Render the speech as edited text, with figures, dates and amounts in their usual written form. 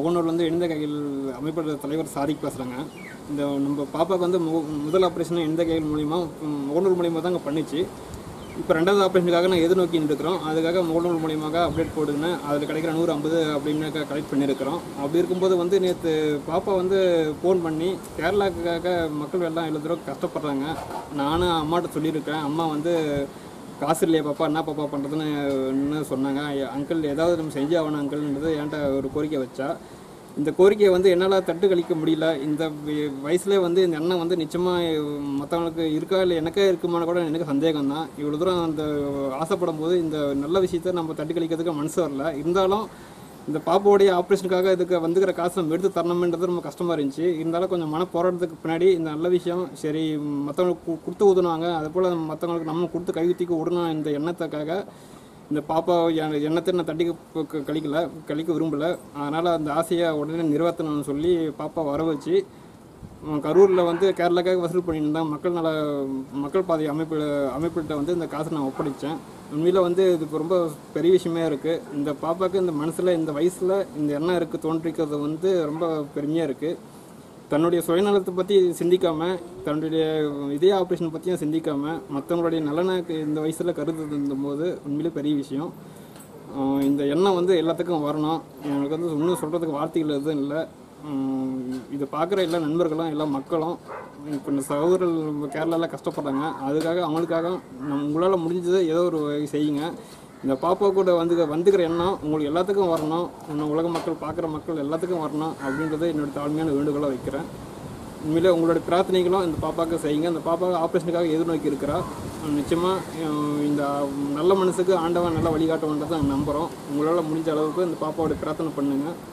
முகநூர்லேருந்து இணைந்த கைகள் அமைப்போட தலைவர் சாதிக் பேசுகிறாங்க. இந்த நம்ம பாப்பாவுக்கு வந்து முதல் ஆப்ரேஷன் இணைந்த கைகள் மூலிமா முகநூல் மூலிமா தான் பண்ணிச்சு. இப்போ 2வது ஆப்ரேஷனுக்காக நான் எதிர்நோக்கின்னு இருக்கிறோம். அதுக்காக முகநூல் மூலியமாக அப்டேட் போடுங்கன்னு அதில் கிடைக்கிற 150 அப்படின்னு கலெக்ட் பண்ணியிருக்கிறோம். அப்படி இருக்கும்போது வந்து நேற்று பாப்பா வந்து ஃபோன் பண்ணி கேரளாவுக்காக மக்கள் எல்லாம் இவ்வளோ தூரம் கஷ்டப்படுறாங்க, நானும் அம்மாட்ட சொல்லியிருக்கேன், அம்மா வந்து காசு இல்லையா பாப்பா, என்ன பாப்பா பண்ணுறதுன்னு சொன்னாங்க. அங்கிள் ஏதாவது நம்ம செஞ்சு ஆகணும் அங்கிள்ன்றது என்கிட்ட ஒரு கோரிக்கை வச்சா. இந்த கோரிக்கையை வந்து என்னால் தட்டு கழிக்க முடியல. இந்த வயசுலேயே வந்து இந்த எண்ணம் வந்து நிச்சயமாக மற்றவங்களுக்கு இருக்கா இல்லை எனக்கே இருக்குமான்னு கூட எனக்கு சந்தேகம் தான். இவ்வளோ தூரம் அந்த ஆசைப்படும் போது இந்த நல்ல விஷயத்த நம்ம தட்டு கழிக்கிறதுக்கு மனசு வரல. இருந்தாலும் இந்த பாப்பாவுடைய ஆப்ரேஷனுக்காக இதுக்கு வந்துக்கிற காசு நம்ம எடுத்து தரணும்ன்றது ரொம்ப கஷ்டமாக இருந்துச்சு. இருந்தாலும் கொஞ்சம் மன போராட்டத்துக்கு பின்னாடி இந்த நல்ல விஷயம் சரி மற்றவங்களுக்கு கொடுத்து உதவுனாங்க, அதுபோல் மற்றவங்களுக்கு நம்ம கொடுத்து கைவித்திக்கு விடணும் இந்த எண்ணத்துக்காக இந்த பாப்பா எண்ணத்தை நான் தட்டி கழிக்க விரும்பலை. அதனால் அந்த ஆசையை உடனே நிறைவேற்றணும்னு சொல்லி பாப்பா வர வச்சு கரூரில் வந்து கேரளாக்காக வசூல் பண்ணியிருந்தேன். மக்கள் பாதை அமைப்புகிட்ட வந்து இந்த காசை நான் ஒப்படைத்தேன். உண்மையில் வந்து இது ரொம்ப பெரிய விஷயமே இருக்குது. இந்த பாப்பாவுக்கு இந்த மனசில் இந்த வயசில் இந்த எண்ணம் இருக்குது தோன்றிக்கிறது வந்து ரொம்ப பெருமையாக இருக்குது. தன்னுடைய சுயநலத்தை பற்றி சிந்திக்காமல், தன்னுடைய இதய ஆப்ரேஷன் பற்றியும் சிந்திக்காமல், மற்றவங்களுடைய நலனுக்கு இந்த வயசில் கருதும்போது உண்மையிலே பெரிய விஷயம். இந்த எண்ணம் வந்து எல்லாத்துக்கும் வரணும். எனக்கு வந்து இன்னும் சொல்கிறதுக்கு வார்த்தைகள் எதுவும் இல்லை. இதை பார்க்குற எல்லா நண்பர்களும் எல்லா மக்களும் இப்போ இந்த சகோதரர்கள் கேரளாவில் கஷ்டப்படுறாங்க. அதுக்காக அவங்களுக்காக உங்களால் முடிஞ்சதை ஏதோ ஒரு செய்யுங்க. இந்த பாப்பா கூட வந்துக்கிற எண்ணம் உங்களுக்கு எல்லாத்துக்கும் வரணும், இன்னும் உலக மக்கள் பார்க்குற மக்கள் எல்லாத்துக்கும் வரணும் அப்படின்றத என்னோடய தாழ்மையான வேண்டுகோளாக வைக்கிறேன். உண்மையிலே உங்களுடைய பிரார்த்தனைகளும் இந்த பாப்பாவுக்கு செய்யுங்க. இந்த பாப்பாவை ஆப்ரேஷனுக்காக எதிர்நோக்கி இருக்கிறா. நிச்சயமாக இந்த நல்ல மனசுக்கு ஆண்டவன் நல்லா வழிகாட்டுவன்றதை நாங்கள் நம்புகிறோம். உங்களால் முடிஞ்ச அளவுக்கு இந்த பாப்பாவோட பிரார்த்தனை பண்ணுங்கள்.